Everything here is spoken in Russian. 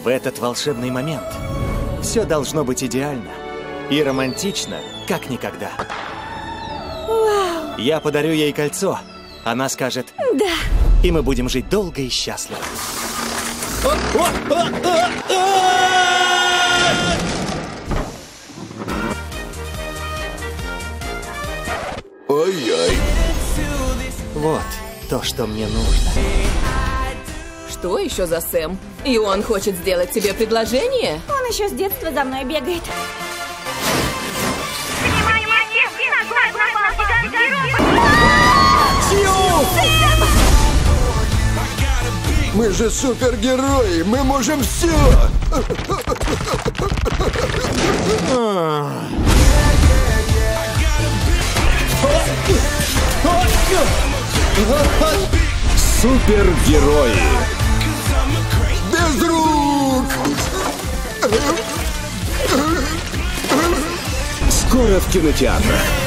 В этот волшебный момент все должно быть идеально и романтично, как никогда. Вау! Я подарю ей кольцо. Она скажет Да. и мы будем жить долго и счастливо. Ой-ой. Вот то, что мне нужно. Что еще за Сэм? И он хочет сделать тебе предложение? Он еще с детства за мной бегает. Мы же супергерои, мы можем все! Супергерои. Без рук! Скоро в кинотеатрах.